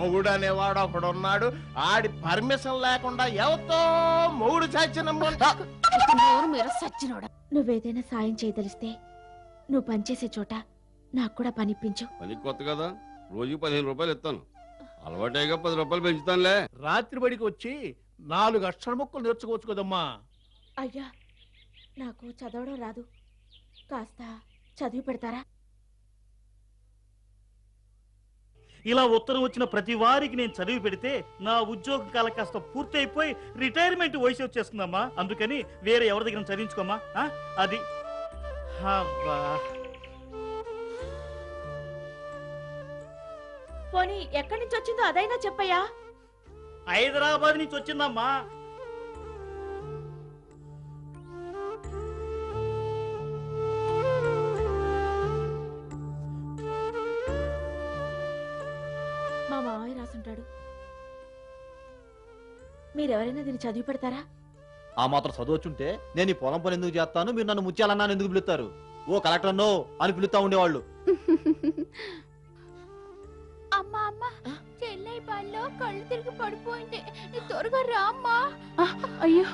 మొగుడు అనేవాడు ఒకడున్నాడు. ఆడి పర్మిషన్ లేకుండా ఎవతో మొగుడు చచ్చినమ్మంట. నువ్వేదైనా సాయం చేయదలిస్తే నువ్వు పనిచేసే చోట నాకు కూడా పనిపించు. పని కొత్త కదా, రోజుకి 15 రూపాయలు ఇస్తాను. అలవాటేగా 10 రూపాయలు పెంచుతానులే. రాత్రి బడికి వచ్చి 4 అక్షర ముక్కలు నేర్చుకోవచ్చు కదమ్మా. అయ్యా, నాకు చదవడం రాదు, కాస్త చదివి పెడతారా? ఇలా ఉత్తరం వచ్చిన ప్రతి వారికి నేను చదివి పెడితే నా ఉద్యోగ కాల కాస్త పూర్తి అయిపోయి రిటైర్మెంట్ వయసు వచ్చేస్తుందమ్మా. అందుకని వేరే ఎవరి దగ్గర చదివించుకోమ్మా. అది పోనీ ఎక్కడి నుంచి వచ్చిందో అదైనా చెప్పయ్యా. హైదరాబాద్ నుంచి వచ్చిందమ్మా. మా మావయ్య రాసుంటాడు. మీరెవరైనా దీన్ని చదివి పెడతారా? ఆ మాత్రం చదవచ్చుంటే నేను ఈ పొలం పని ఎందుకు చేస్తాను, మీరు నన్ను ముత్యాలన్నాను ఎందుకు పిలుస్తారు? ఓ కలెక్టర్ అన్నో అని పిలుస్తా ఉండేవాళ్ళు. అమ్మా అమ్మా, చెల్లై బాల్లో కళ్ళు తిరిగి పడిపోయింది, త్వరగా రా అమ్మా. అయ్యో,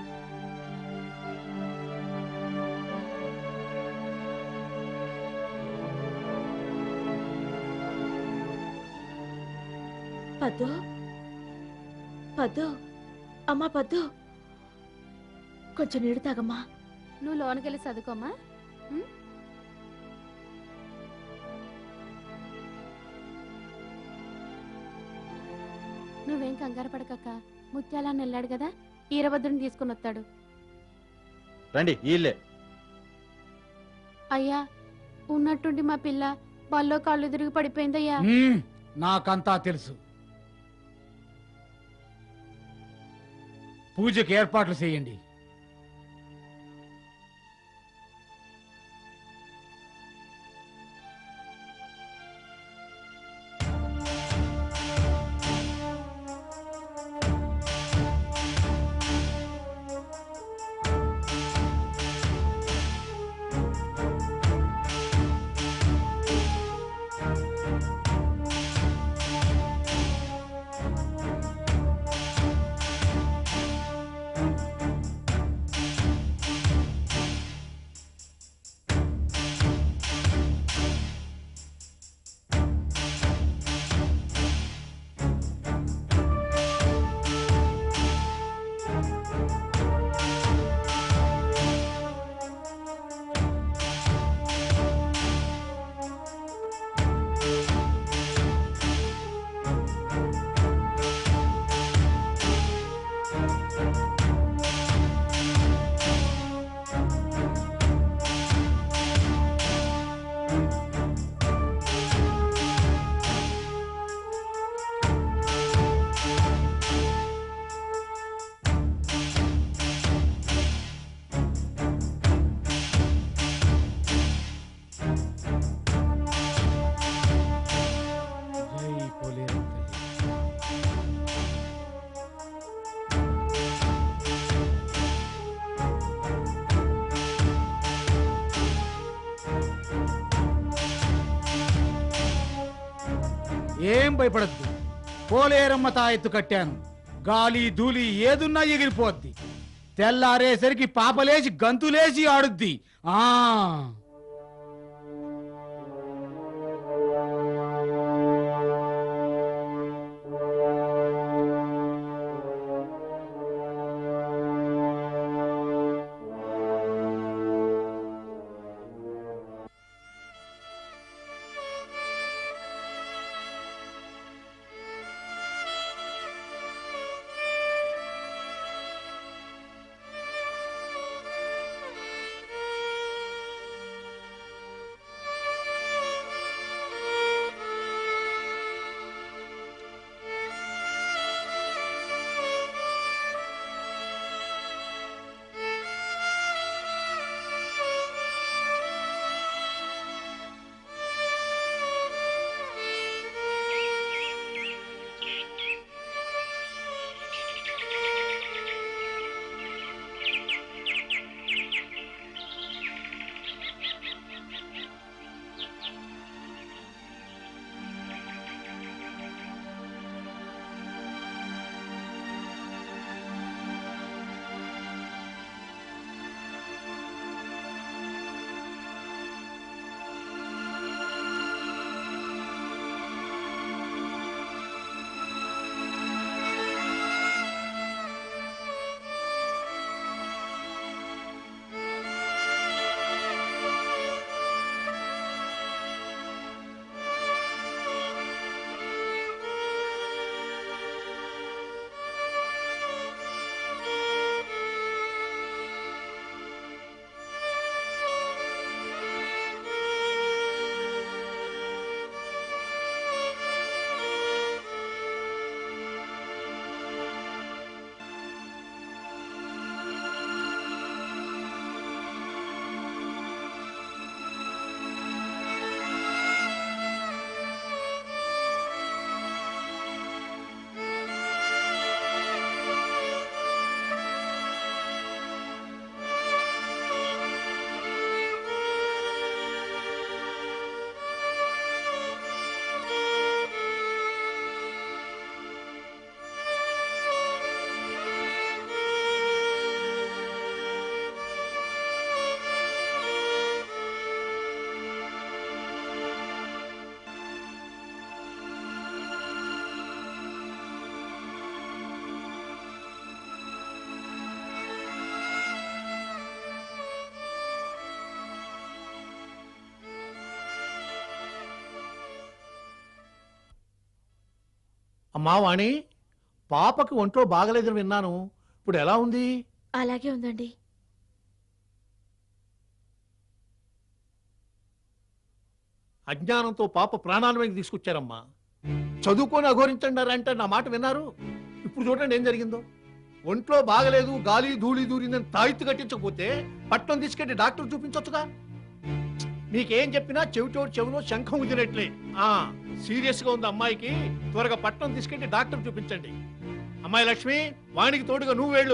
పద్దు పద్దు, అమ్మా పద్దు, కొంచెం నీడు తాగమ్మా. నువ్వు లోనకెళ్ళి చదువుకోమ్మా. నువ్వేం కంగారు పడకక్క, ముత్యాలని వెళ్ళాడు కదా, ఈరభద్రుని తీసుకుని వస్తాడు. రండి వీళ్ళే. అయ్యా, ఉన్నట్టుండి మా పిల్ల బల్లో కాళ్ళు తిరిగి పడిపోయిందయ్యా. నాకంతా తెలుసు. పూజకి ఏర్పాట్లు చేయండి. ఏం భయపడద్దు, పోలేరమ్మ తాయెత్తు కట్టాను. గాలి ధూళి ఏదున్నా ఎగిరిపోద్ది. తెల్లారేసరికి పాపలేసి గంతులేసి ఆడుద్ది. ఆ అమ్మా వాణి, పాపకి ఒంట్లో బాగలేదని విన్నాను. ఇప్పుడు ఎలా ఉంది? అలాగే ఉందండి. అజ్ఞానంతో పాప ప్రాణాల మీద తీసుకొచ్చారమ్మా. చదువుకొని అఘోరించండారంటే నా మాట విన్నారు. ఇప్పుడు చూడండి ఏం జరిగిందో. ఒంట్లో బాగలేదు, గాలి ధూళి దూరిందని తాయిత్తు కట్టించకపోతే పట్నం తీసుకెళ్లి డాక్టర్ చూపించొచ్చుగా. మీకేం చెప్పినా చెవిలో శంఖం ఉదినట్లే. సీరియస్ గా ఉంది అమ్మాయికి. త్వరగా పట్నం తీసుకెళ్లి డాక్టర్ చూపించండి. అమ్మాయి లక్ష్మి, వానికి తోడుగా నువ్వు వెళ్ళు.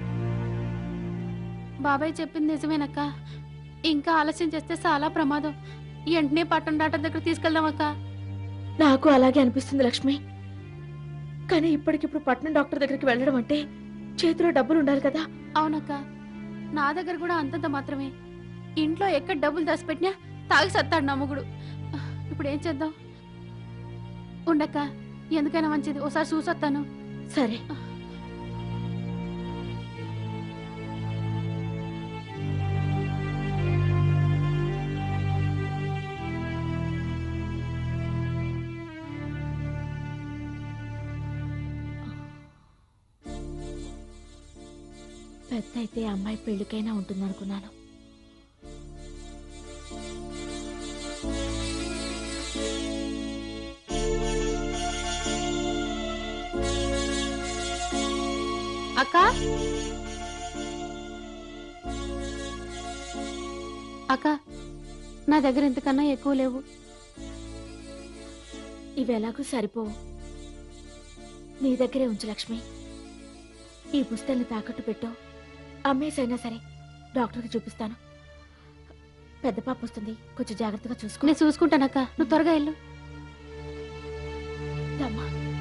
బాబాయ్ చెప్పింది నిజమేనక్క. ఇంకా ఆలస్యం చేస్తే చాలా ప్రమాదం. వెంటనే పట్టణ డాక్టర్ దగ్గర తీసుకెళ్దామక్క. నాకు అలాగే అనిపిస్తుంది లక్ష్మి. కానీ ఇప్పటికిప్పుడు పట్నం డాక్టర్ దగ్గరికి వెళ్ళడం అంటే చేతిలో డబ్బులు ఉండాలి కదా. అవునక్క, నా దగ్గర కూడా అంతంత మాత్రమే. ఇంట్లో ఎక్కడ డబ్బులు దాచిపెట్టినా తాగి సత్తాడు నా మొగుడు. ఇప్పుడు ఏం చేద్దాం? ఉండక్క, ఎందుకైనా మంచిది ఒకసారి చూసొస్తాను. సరే. పెద్ద అయితే అమ్మాయి పెళ్లికైనా ఉంటుందనుకున్నాను. అక్క, అక్క, నా దగ్గర ఇంతకన్నా ఎక్కువ లేవు. ఇవి ఎలాగూ సరిపోవు. నీ దగ్గరే ఉంచు లక్ష్మి. ఈ పుస్తకాన్ని తాకట్టు పెట్టు. అమ్మేసైనా సరే డాక్టర్కి చూపిస్తాను. పెద్ద పాప వస్తుంది, కొంచెం జాగ్రత్తగా చూసుకో. నేను చూసుకుంటానక్క, నువ్వు త్వరగా వెళ్ళు. అమ్మా,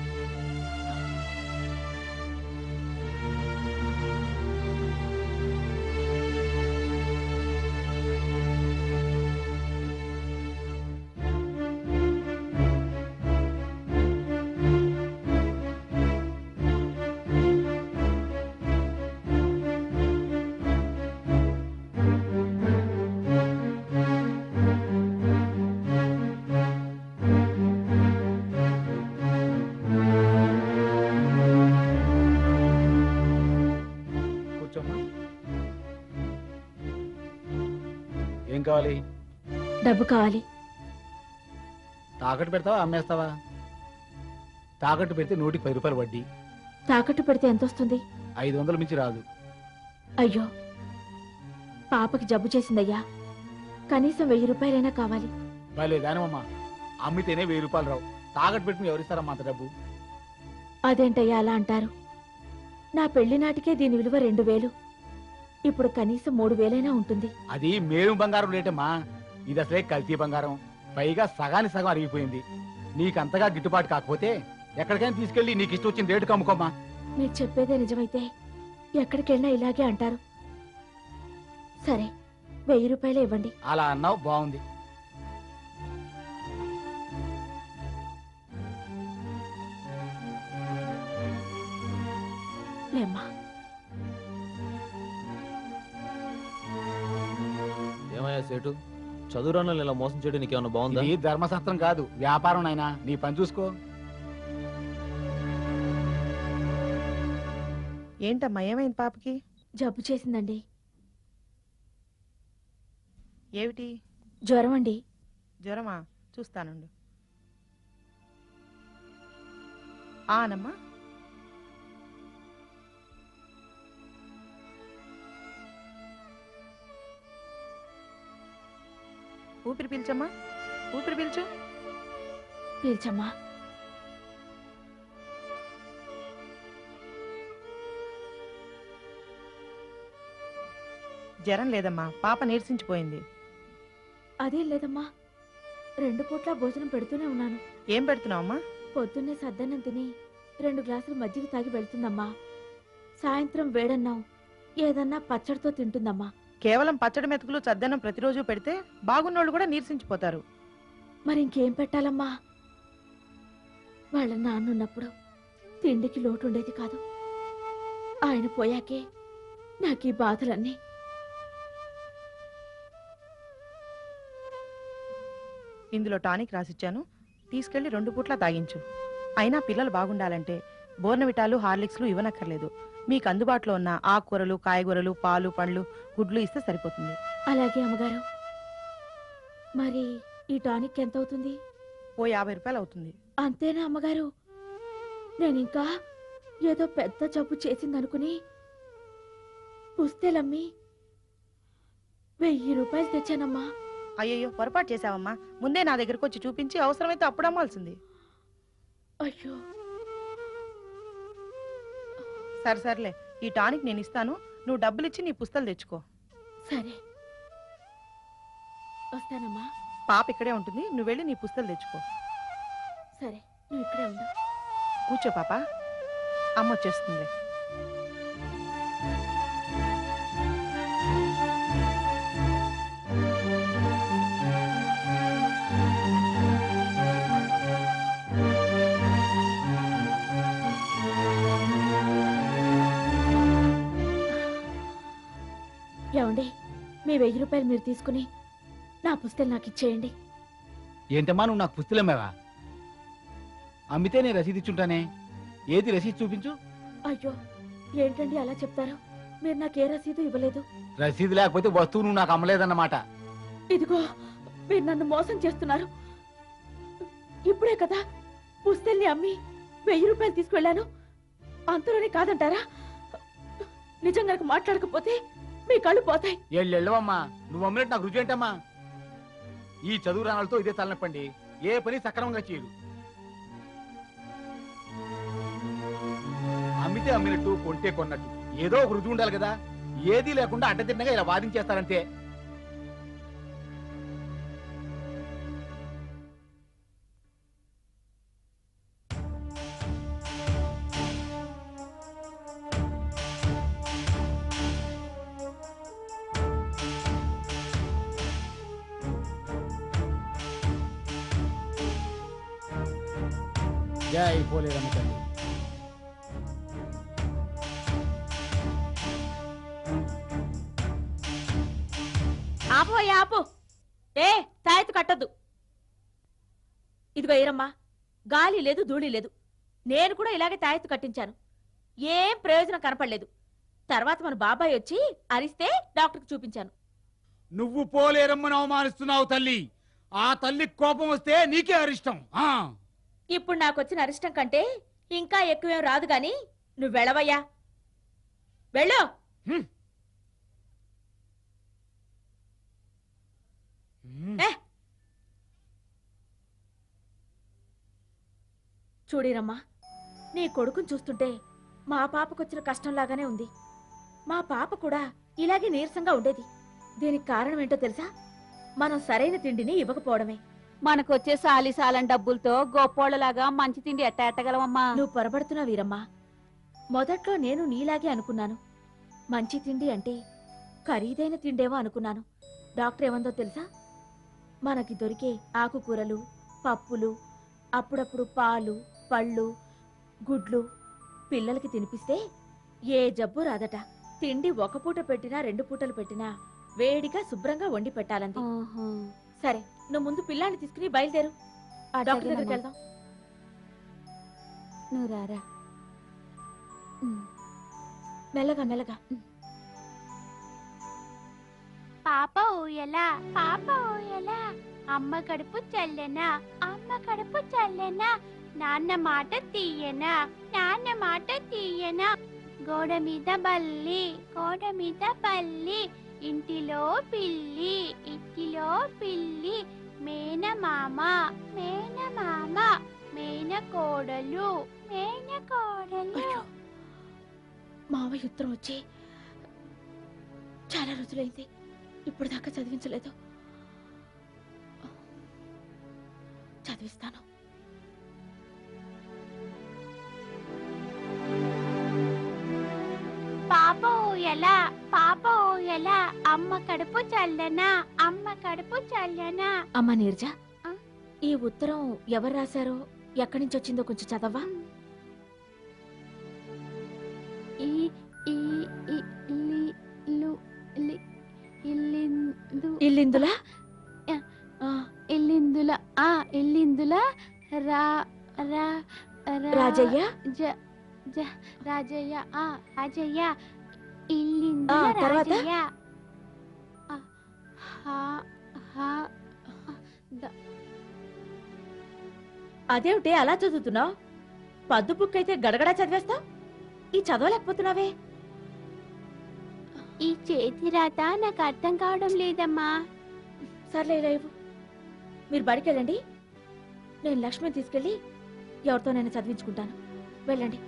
ఏం కావాలి? డబ్బు కావాలి. తాకట్టు పెడతావా అమ్మేస్తావా? తాకట్టు పెడితే 110 రూపాయలు వడ్డీ. తాకట్టు పెడితే ఎంత వస్తుంది? 500 మించి రాదు. అయ్యో, పాపకి జబ్బు చేసిందయ్యా. కనీసం 1000 రూపాయలైనా కావాలి. భలే దానివమ్మా, అమ్మితేనే 1000 రూపాయలు రావు. తాకట్టు పెట్టుకుని ఎవరిస్తారమ్మా అంత డబ్బు? అదేంటయ్యా అలా అంటారు? నా పెళ్లి నాటికే దీని విలువ 2000. ఇప్పుడు కనీసం 3000 ఉంటుంది. అది మేరు బంగారం రేటమ్మా. ఇది అసలే కల్తీ బంగారం. పైగా సగానికి సగం అరిగిపోయింది. నీకంతగా గిట్టుబాటు కాకపోతే ఎక్కడికైనా తీసుకెళ్లి నీకు ఇష్టం వచ్చిన రేటుకు అమ్ముకోమ్మా. మీరు చెప్పేదే నిజమైతే ఎక్కడికెళ్ళినా ఇలాగే అంటారు. సరే, 1000 రూపాయలే ఇవ్వండి. అలా అన్నావు, బాగుంది. లేమ్మా. ఏమయ్యా సేటు, చదువురాను ఇలా మోసం చేయడం నీకేమన్నా బాగుందా? ఇది ధర్మశాస్త్రం కాదు, వ్యాపారం నాయనా. నీ పని చూసుకో. ఏంటమ్మా, ఏమైంది పాపకి? జబ్బు చేసిందండి. ఏమిటి? జ్వరం అండి. జ్వరమా? చూస్తానండు. ఆనమ్మా. ఊపిరి పీల్చమ్మా, ఊపిరి పీల్చు. పీల్చమ్మా. జ్వరం లేదమ్మా, పాప నీరసించిపోయింది. అదేం లేదమ్మా, 2 పూట్ల భోజనం పెడుతూనే ఉన్నాను. ఏం పెడుతున్నావమ్మా? పొద్దున్నే సద్దన్నం తిని 2 గ్లాసులు మజ్జిగ తాగి వెళ్తుందమ్మా. సాయంత్రం వేడన్నాం ఏదన్నా పచ్చడితో తింటుందమ్మా. కేవలం పచ్చడి మెతుకులు చద్దన్నం ప్రతిరోజు పెడితే బాగున్నోళ్ళు కూడా నీరసించిపోతారు. మరి ఇంకేం పెట్టాలమ్మా? వాళ్ళ నాన్నున్నప్పుడు తిండికి లోటు ఉండేది కాదు. ఆయన పోయాకే నాకు ఈ బాధలన్నీ. ఇందులో టానిక్ రాసిచ్చాను, తీసుకెళ్లి 2 పూట్ల తాగించు. అయినా పిల్లలు బాగుండాలంటే బోర్నవిటాలు హార్లిక్స్లు ఇవ్వనక్కర్లేదు. మీకు అందుబాటులో ఉన్న ఆకుకూరలు, కాయగూరలు, పాలు, పండ్లు, గుడ్లు ఇస్తే సరిపోతుంది. అలాగే అమ్మగారు. మరి ఈ టానిక్ ఎంత అవుతుంది? ఓ 50 రూపాయలు అవుతుంది. అంతేనా అమ్మగారు? నేను ఇంకా ఏదో పెద్ద జబ్బు చేసిందనుకుని పుస్తెలమ్మి 1000 రూపాయలు తెచ్చానమ్మా. అయ్యయ్యో, పొరపాటు చేసావమ్మా. ముందే నా దగ్గరకు వచ్చి చూపించి అవసరమైతే అప్పుడు అమ్మాల్సింది. అయ్యో, సర్లే, ఈ టానిక్ నేను ఇస్తాను. నువ్వు డబ్బులు ఇచ్చి నీ పుస్తలు తెచ్చుకో. సరే వస్తానమ్మా. పాప ఇక్కడే ఉంటుంది, నువ్వు వెళ్ళి నీ పుస్తలు తెచ్చుకో. సరే, నువ్వు ఇక్కడే ఉండు. కూర్చో పాప, అమ్మ వచ్చేస్తుంది. ఏమండి, మీ 1000 రూపాయలు మీరు తీసుకుని నా పుస్తకం నాకు ఇచ్చేయండి. ఏంటమ్మా నువ్వు నాకు పుస్తలు అమ్మావా? అమ్మితే నేను రసీదు ఇచ్చుంటానే. ఏది రసీదు చూపించు. అయ్యో, ఏంటండి అలా చెప్తారు? మీరు నాకు ఏ రసీదు ఇవ్వలేదు. రసీదు లేకపోతే వస్తువు నువ్వు నాకు అమ్మలేదన్నమాట. ఇదిగో, మీరు నన్ను మోసం చేస్తున్నారు. ఇప్పుడే కదా పుస్తల్ని అమ్మి 1000 రూపాయలు తీసుకువెళ్ళాను. అంతలోనే కాదంటారా? నిజంగా నాకు మాట్లాడకపోతే మీ కళ్ళు పోతాయి. ఎళ్ళెళ్ళవమ్మా, నువ్వు అమ్మినట్టు నాకు రుచి ఏంటమ్మా? ఈ చదువు రానాలతో ఇదే తలనప్పండి. ఏ పని సక్రమంగా చేయరు. అమ్మితే అమ్మినట్టు, కొంటే కొన్నట్టు ఏదో ఒక రుజువు ఉండాలి కదా. ఏదీ లేకుండా అడ్డదిడ్డంగా ఇలా వాదించేస్తారంతే. జై పోలేరమ్మ తల్లి. ఆపు. ఏ తాయెత్తు కట్టద్దు. ఇదిగో ఏరమ్మా, గాలి లేదు, ధూళి లేదు. నేను కూడా ఇలాగే తాయెత్తు కట్టించాను. ఏం ప్రయోజనం కనపడలేదు. తర్వాత మన బాబాయ్ వచ్చి అరిస్తే డాక్టర్కి చూపించాను. నువ్వు పోలేరమ్మను అవమానిస్తున్నావు తల్లి. ఆ తల్లి కోపం వస్తే నీకే అరిష్టం. ఇప్పుడు నాకు వచ్చిన అరిష్టం కంటే ఇంకా ఎక్కువేం రాదు గాని నువ్వు వెళ్ళవయ్యా, వెళ్ళు. చూడిరమ్మా, నీ కొడుకుని చూస్తుంటే మా పాపకొచ్చిన కష్టంలాగానే ఉంది. మా పాప కూడా ఇలాగే నీరసంగా ఉండేది. దీనికి కారణం ఏంటో తెలుసా? మనం సరైన తిండిని ఇవ్వకపోవడమే. మనకొచ్చే సాలిసాలం డబ్బులతో గొప్పోళ్ళలాగా మంచి తిండి ఎట్టగలవమ్మా? నువ్వు పొరబడుతున్నావు వీరమ్మా. మొదట్లో నేను నీలాగే అనుకున్నాను. మంచి తిండి అంటే ఖరీదైన తిండేవో అనుకున్నాను. డాక్టర్ ఏమందో తెలుసా? మనకి దొరికే ఆకుకూరలు, పప్పులు, అప్పుడప్పుడు పాలు, పళ్ళు, గుడ్లు పిల్లలకి తినిపిస్తే ఏ జబ్బు రాదట. తిండి ఒక పూట పెట్టినా 2 పూటలు పెట్టినా వేడిగా శుభ్రంగా వండి పెట్టాలంది. సరే, నువ్వు ముందు పిల్లాన్ని తీసుకుని బయలుదేరు. ఆ డాక్టర్ దగ్గరికి వెళ్దాం. నువ్వు రారా. మెల్లగా. పాప ఊయలా, పాప ఊయలా, అమ్మ కడుపు చల్లెనా, అమ్మ కడుపు చల్లెనా, నాన్న మాట తీయనా, నాన్న మాట తీయనా, గోడ మీద బల్లి, గోడ మీద బల్లి, ఇంటిలో పిల్లి, ఇంటిలో పిల్లి, మేనమామ, మేనమామ, మేనకోడలు, మేనకోడలు. మావయ్య ఉత్తరం వచ్చి చాలా రోజులైంది. ఇప్పుడు దాకా చదివించలేదు. చదివిస్తాను. పాప ఊయలా, పాప ఊయలా, అమ్మ కడుపు చల్లనా, అమ్మ కడుపు చల్లనా. అమ్మా నీర్జ, ఈ ఉత్తరం ఎవరు రాశారో, ఎక్కడి నుంచి వచ్చిందో కొంచెం చదవా? ఇల్లిందులా? ఇల్లిందుల రా రా రాజయ్య జ- రాజయ్య రాజయ్య ఇల్లింది ఆ, తర్వాత? రాజయ్య ఆ, హా, హా, ద- అదేమిటి అలా చదువుతున్నావు? పద్దు బుక్ అయితే గడగడా చదివేస్తావు, ఈ చదవలేకపోతున్నావే. ఈ చేతి రాత నాకు అర్థం కావడం లేదమ్మా. సర్లే లేవు, మీరు బడికి వెళ్ళండి, నేను లక్ష్మిని తీసుకెళ్ళి ఎవరితోనైనా చదివించుకుంటాను. వెళ్ళండి.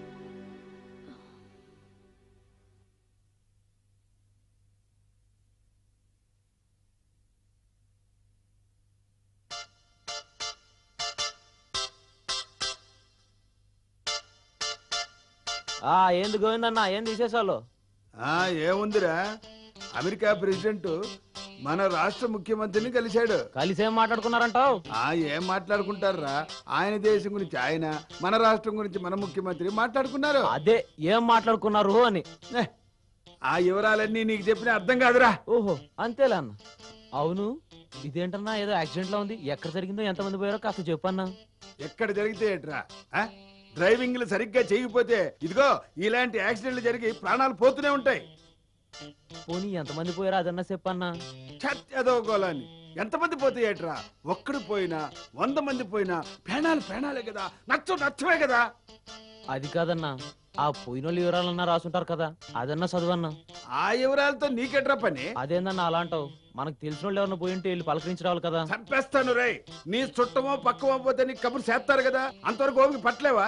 ఏంది గోవిందన్న ఏం తీసేసాలు? ఏముందిరా, అమెరికా ప్రెసిడెంట్ మన రాష్ట్ర ముఖ్యమంత్రిని కలిశాడు. కలిసి ఏం మాట్లాడుకున్నారంటావు? ఏం మాట్లాడుకుంటారా, ఆయన దేశం గురించి ఆయన, మన రాష్ట్రం గురించి మన ముఖ్యమంత్రి మాట్లాడుకున్నారు. అదే ఏం మాట్లాడుకున్నారు అని. ఆ వివరాలన్నీ నీకు చెప్పిన అర్థం కాదురా. ఓహో అంతేలే అన్న. అవును, ఇదేంటన్నా ఏదో యాక్సిడెంట్ లా ఉంది, ఎక్కడ జరిగిందో ఎంతమంది పోయారో కాస్త చెప్పన్నా. ఎక్కడ జరిగితే ఏట్రా, డ్రైవింగ్లు సరిగ్గా చేయకపోతే ఇదిగో ఇలాంటి యాక్సిడెంట్లు జరిగి ప్రాణాలు పోతూనే ఉంటాయి. పోనీ ఎంతమంది పోయారో అదన్నా చెప్పన్నా. చదవకోలని ఎంతమంది పోతే ఏట్రా, ఒక్కడు పోయినా 100 మంది పోయినా ప్రాణాలు ప్రాణాలే కదా, నచ్చమే కదా. అది కాదన్నా, ఆ పోయిన వాళ్ళు వివరాలన్నా రాసుంటారు కదా, అదన్నా చదువన్నా. ఆ వివరాలతో నీకెట్రా పని? అదేందన్నా అలా అంటావు? మనకు తెలిసిన వాళ్ళు ఎవరన్నా పోయింటే వెళ్ళి పలకరించి రావాలి కదా. చంపేస్తాను రే, నీ చుట్టమో పక్కమో పోతే నీకు కబురు చేస్తారు కదా, అంతవరకు ఓపిక పట్టలేవా?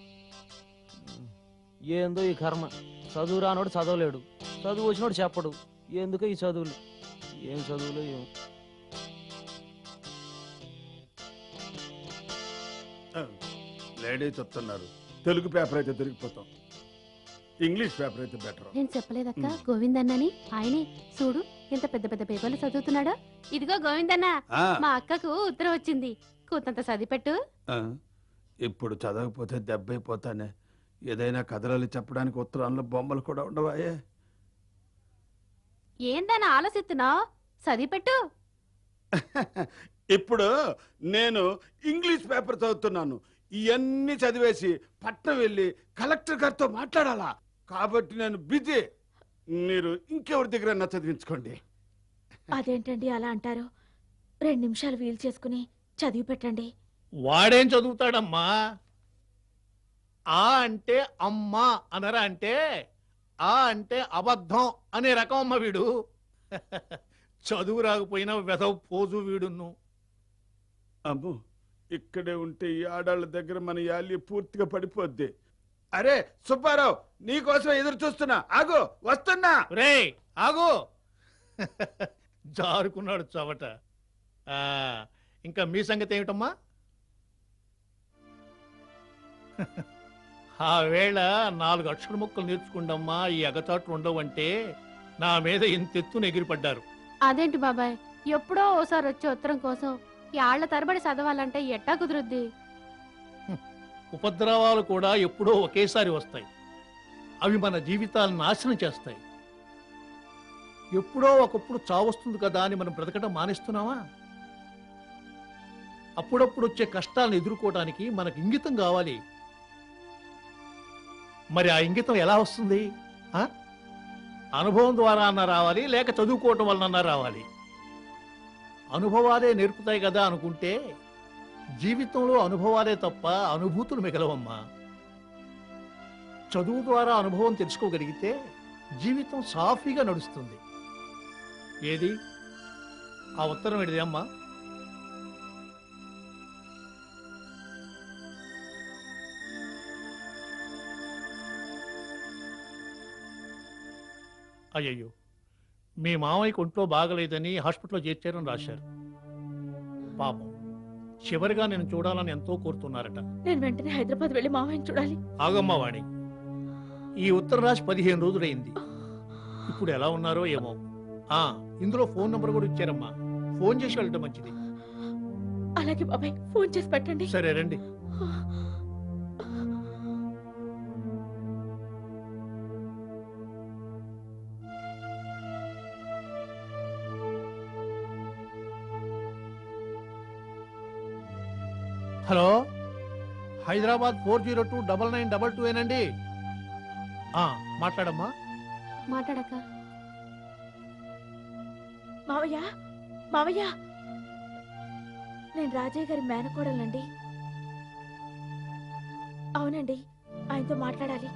ఏందో ఈ కర్మ, చదువు రానోడు చదవలేడు, చదువు వచ్చినోడు చెప్పడు. ఎందుకో ఈ చదువులు, ఏం చదువులు ఏం. లేడీ చెప్తున్నారు, తెలుగు పేపర్ అయితే దొరికిపోతాం, ఇంగ్లీష్ పేపర్ అయితే బెటర్. నేను చెప్పలేదక్క గోవిందన్నని? ఆయనే చూడు ఎంత పెద్ద పెద్ద పేపర్లు చదువుతున్నాడా. ఇదిగో గోవిందన్న, మా అక్కకు ఉత్తరం వచ్చింది, కూతంత చదిపెట్టు. ఇప్పుడు చదవకపోతే దెబ్బైపోతానే. ఏదైనా కథలు చెప్పడానికి ఉత్తరాల్లో బొమ్మలు కూడా ఉండవాయే. ఏందన్న ఆలోచిస్తున్నావు, చదిపెట్టు. ఇప్పుడు నేను ఇంగ్లీష్ పేపర్ చదువుతున్నాను, ఇవన్నీ చదివేసి పట్నం వెళ్ళి కలెక్టర్ గారితో మాట్లాడాలా, కాబట్టి నేను బిజీ. మీరు ఇంకెవరి దగ్గర చదివించుకోండి. అదేంటండి అలా అంటారు? 2 నిమిషాలు వీలు చేసుకుని చదివి పెట్టండి. వాడేం చదువుతాడమ్మా? ఆ అంటే అమ్మా అనరా, అంటే ఆ అంటే అబద్ధం అనే రకం అమ్మ వీడు. చదువు రాకపోయినా వెధవ పోజు వీడును. అమ్మో, ఇక్కడే ఉంటే ఈ ఆడాళ్ళ దగ్గర మన యాలి పూర్తిగా పడిపోద్ది. అరే సుబ్బారావు, నీకోసం ఎదురు చూస్తున్నా, ఆగు వస్తున్నా. రే ఆగు. జారుకున్నాడు చవట. ఇంకా మీ సంగతి ఏమిటమ్మా? ఆ వేళ 4 అక్షర ముక్కలు నేర్చుకుండమ్మా, ఈ అగచాట్లు ఉండవంటే నా మీద ఇంతెత్తున ఎగిరిపడ్డారు. అదేంటి బాబాయ్, ఎప్పుడో ఓసారి వచ్చే ఉత్తరం కోసం ఏళ్ల తరబడి చదవాలంటే ఎట్టా కుదురుద్ది? ఉపద్రవాలు కూడా ఎప్పుడో ఒకేసారి వస్తాయి, అవి మన జీవితాలను నాశనం చేస్తాయి. ఎప్పుడో ఒకప్పుడు చావొస్తుంది కదా అని మనం బ్రతకడం మానేస్తున్నావా? అప్పుడప్పుడు వచ్చే కష్టాలను ఎదుర్కోవడానికి మనకు ఇంగితం కావాలి. మరి ఆ ఇంగితం ఎలా వస్తుంది? అనుభవం ద్వారా అన్నా రావాలి, లేక చదువుకోవటం వలన రావాలి. అనుభవాలే నేర్పుతాయి కదా అనుకుంటే జీవితంలో అనుభవాలే తప్ప అనుభూతులు మిగలవమ్మా. చదువు ద్వారా అనుభవం తెలుసుకోగలిగితే జీవితం సాఫీగా నడుస్తుంది. ఏది ఆ ఉత్తరం ఏంటిది అమ్మా? అయ్యయ్యో, మీ మామయ్యకు ఒంట్లో బాగలేదని హాస్పిటల్లో చేర్చారని రాశారు. పాపం, చివరిగా నేను చూడాలని ఎంతో కోరుతున్నారట. నేను వెంటనే హైదరాబాద్ వెళ్ళి మామయ్యని చూడాలి. ఆగమ్మా వాణి, ఈ ఉత్తరం రాసి 15 రోజులైంది. ఇప్పుడు ఎలా ఉన్నారో ఏమో. ఇందులో ఫోన్ నంబర్ కూడా ఇచ్చారమ్మా, ఫోన్ చేసి వెళ్ళటం మంచిది. అలాగే బాబాయ్, ఫోన్ చేసి పెట్టండి. సరే రండి. హలో హైదరాబాద్ 402992 ఏనండి. మాట్లాడమ్మా. మాట్లాడక మావయ్య మావయ్య, నేను రాజయ్య గారి మేనకోడలండి. అవునండి, ఆయనతో మాట్లాడాలి.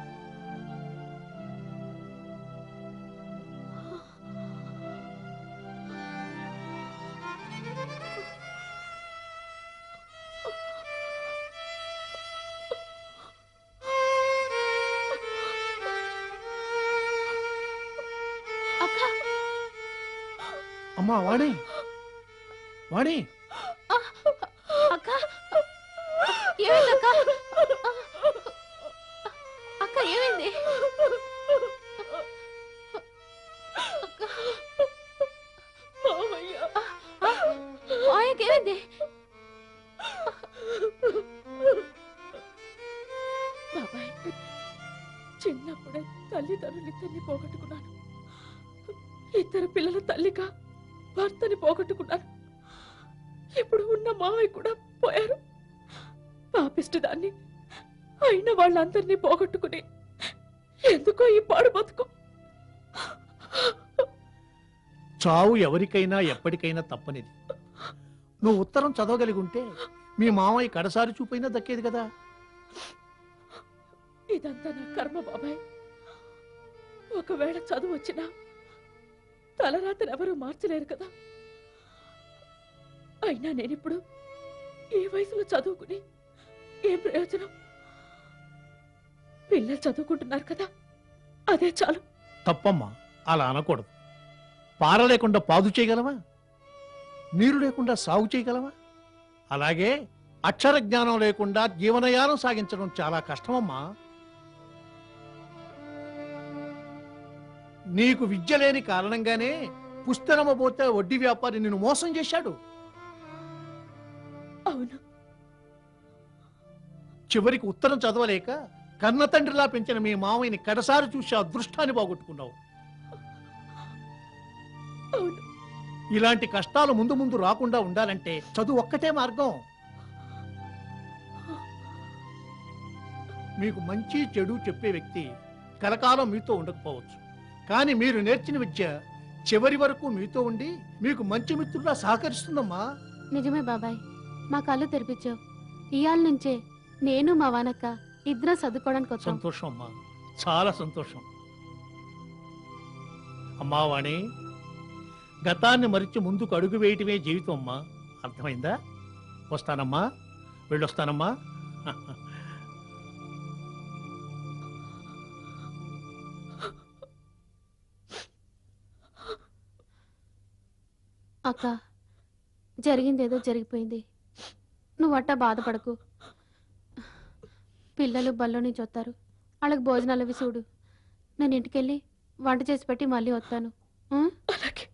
అమ్మా వాణి, వాణి, అక్క ఏమైంది అక్క? అక్క ఏమైంది? మాయకేమైంది? బాబాయ్, చిన్నప్పుడే తల్లిదండ్రులిద్దరిని పోగొట్టుకున్నాను. ఇద్దరు పిల్లల తల్లిగా భర్తని పోగొట్టుకున్నాను. ఇప్పుడు ఉన్న మావయ్య కూడా పోయారు. పాపిష్టి దాన్ని అయిన వాళ్ళందరినీ పోగొట్టుకుని ఎందుకో ఈ పాడు బతుకు. చావు ఎవరికైనా ఎప్పటికైనా తప్పనిది. నువ్వు ఉత్తరం చదవగలిగి ఉంటే మీ మామయ్య కడసారి చూపైనా దక్కేది కదా. ఇదంతా నా కర్మ బాబాయ్. ఒకవేళ చదువు వచ్చినా తలరాతను ఎవరూ మార్చలేరు కదా. అయినా నేనిప్పుడు ఈ వయసులో చదువుకుని ఏం ప్రయోజనం? పిల్లలు చదువుకుంటున్నారు కదా, అదే చాలు. తప్పమ్మా, అలా అనకూడదు. పార లేకుండా పాదు చేయగలవా? నీరు లేకుండా సాగు చేయగలవా? అలాగే అక్షర జ్ఞానం లేకుండా జీవనయానం సాగించడం చాలా కష్టమమ్మా. నీకు విద్య లేని కారణంగానే పుస్తకమపోతే వడ్డీ వ్యాపారి నిన్ను మోసం చేశాడు. అవును, చివరికి ఉత్తరం చదవలేక కన్న తండ్రిలా పెంచిన మీ మామయ్యని కడసారి చూసి అదృష్టాన్ని పోగొట్టుకున్నావు. అవును, ఇలాంటి కష్టాలు ముందు ముందు రాకుండా ఉండాలంటే చదువు ఒక్కటే మార్గం. మీకు మంచి చెడు చెప్పే వ్యక్తి కలకాలం మీతో ఉండకపోవచ్చు, కానీ మీరు నేర్చిన విద్య చివరి వరకు మీతో ఉండి మీకు మంచి మిత్రులా సహకరిస్తుందమ్మా. నిజమే బాబాయ్, మా కళ్ళు తెరిపించావు. ఇయాల నుంచే నేను మా వానక్క ఇద్దరం చదువుకోవడానికి వచ్చాం. సంతోషం అమ్మా, చాలా సంతోషం. అమ్మా వాణి, గతాన్ని మరిచి ముందుకు అడుగు వేయటమే జీవితం అమ్మా. అర్థమైందా? వస్తానమ్మా, వెళ్ళొస్తానమ్మా. అక్క, జరిగిందేదో జరిగిపోయింది. నువ్వు అట్టా బాధపడకు. పిల్లలు బల్లో నుంచి వస్తారు, వాళ్ళకి భోజనాలు అవి చూడు. నేను ఇంటికెళ్ళి వంట చేసి పెట్టి మళ్ళీ వస్తాను. అలాగే.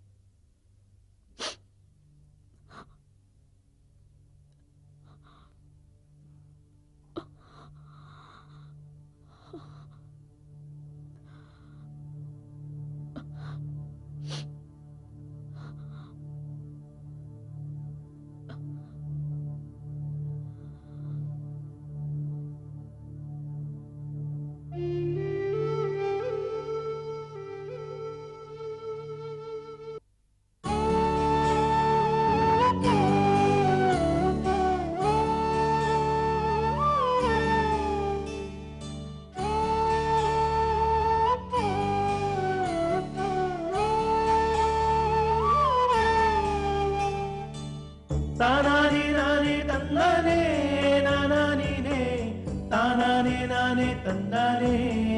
తానాని నాని తందానే నానాని నే తానాని నాని తందానే